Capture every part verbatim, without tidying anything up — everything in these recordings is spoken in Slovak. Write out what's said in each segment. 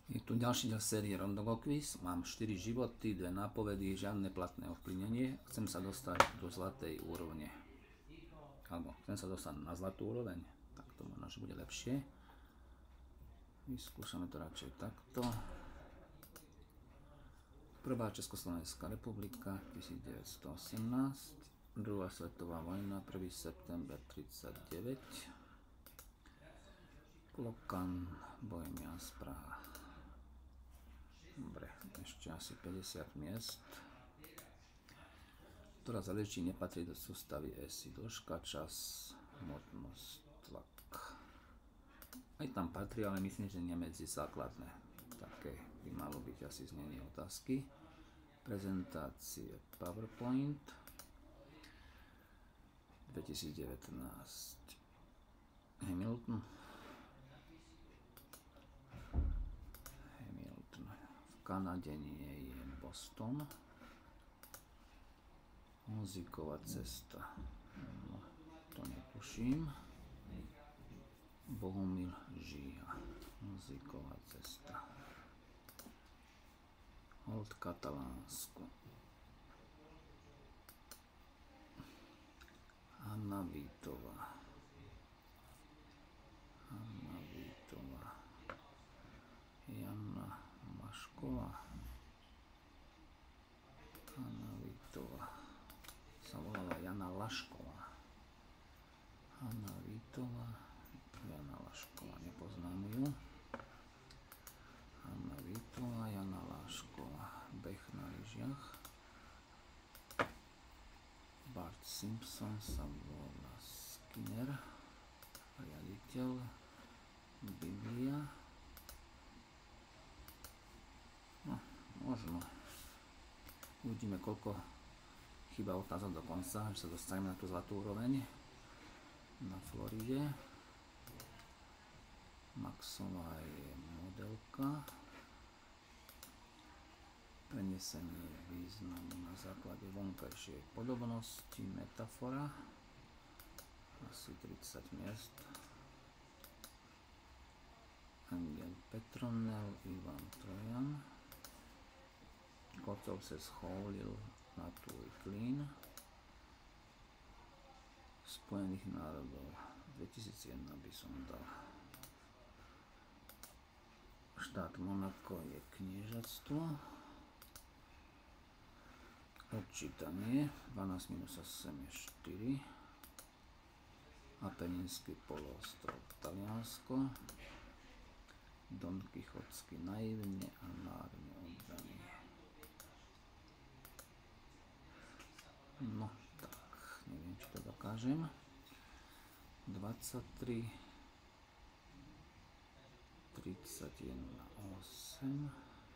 Je tu ďalší diel série Rondogo Quiz. Mám štyri životy, dve nápovedy, žiadne platné ovplyvnenie. Chcem sa dostať do zlatej úrovne. Alebo chcem sa dostať na zlatú úroveň. Tak to možno, že bude lepšie. Vyskúšame to radšej takto. Prvá Československá republika devätnásťstoosemnásť. Druhá svetová vojna prvého septembra tridsaťdeväť. Klokan, Bohemians, Praha. Dobre, ešte asi päťdesiat miest. Ktorá z rečí nepatrí do sústavy es í. Dĺžka, čas, hmotnosť, tlak. Aj tam patrí, ale myslím, že nie medzi základné. Také by malo byť asi znenie otázky. Prezentácie PowerPoint dvetisícdevätnásť. Hamilton. Hamilton. V Kanade nie je Boston. Muzíková cesta. No, to netuším. Bohumil Žíha. Muzíková cesta. Hold Katalánsko. Anna Vítová. Anna Vítová. Jana Mašková. Anna Vítová. Sa volala Jana Lašková. Anna Vítová. Jana Lašková. Nepoznám ju. Anna Vítová. Jana Lašková. Beh na lyžiach. Bart Simpson sa volá Skinner. Riaditeľ. Biblia. No, možno. Uvidíme, koľko chýba otázok do konca, že sa dostaneme na tú zlatú úroveň. Na Floride. Maxová je modelka. Prenesenie významu na základe vonkajšej podobnosti. Metafora. Asi tridsať miest. Angel Petronel, Ivan Trojan. Kotov se scholil na tvoj klín. Spojených národov dvetisícjeden by som dal. Štát Monako je kniežatstvo. Odčítanie dvanásť minus osem je štyri. Apeninský poloostrov Taliansko. Don Kichotsky naivne a márne oddaný. No tak, neviem, či to dokážem. dvadsaťtri, tridsaťjeden, osem,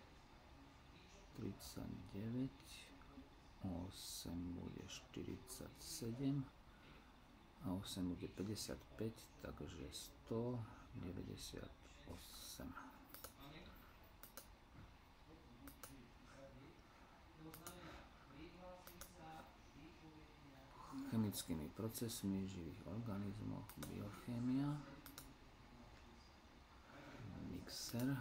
tridsaťdeväť, osem bude štyridsaťsedem a osem bude päťdesiatpäť, takže stodeväťdesiatosem. Chemickými procesmi živých organizmov, biochémia, mixer,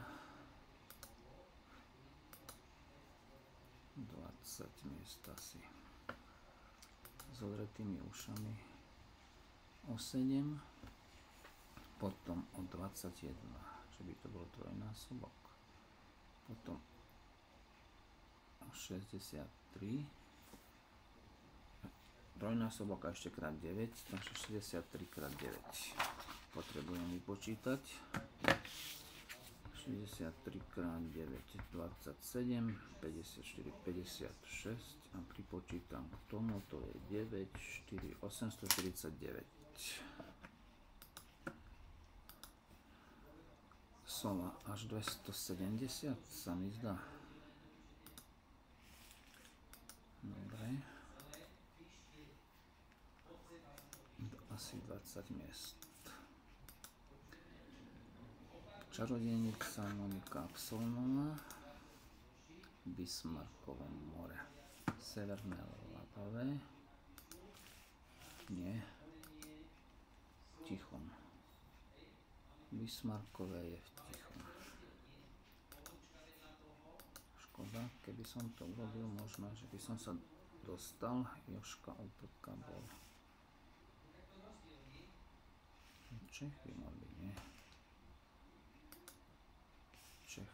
dvadsať miest asi. S odretými ušami o sedem, potom o dvadsaťjeden, že by to bol trojnásobok, potom o šesťdesiattri, trojnásobok a ešte krát deväť, takže šesťdesiattri krát deväť. Potrebujem vypočítať. šesťdesiattri krát deväť, dvadsaťsedem, päťdesiatštyri, päťdesiatšesť a pripočítam k tomu, to je deväť, štyri, osemstoštyridsaťdeväť. Sova až dvestosedemdesiat sa mi zdá. Dobre. Asi dvadsať miest. Čarodejnica Monika Absolnová. Bismarckovo more. Severné Lapavé. Nie. Tichom. Bismarckové je v Tichom. teda, keby som to urobil, možno, že by som sa dostal. Jožka Opelka bol Čech by mal byť, nie? Čech.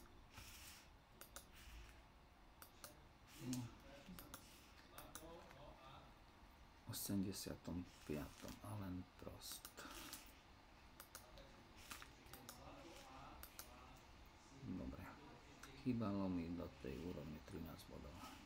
No. osemdesiatom piatom Alain Prost. Dobre. Chýbalo mi do tej úrovne trinásť bodov.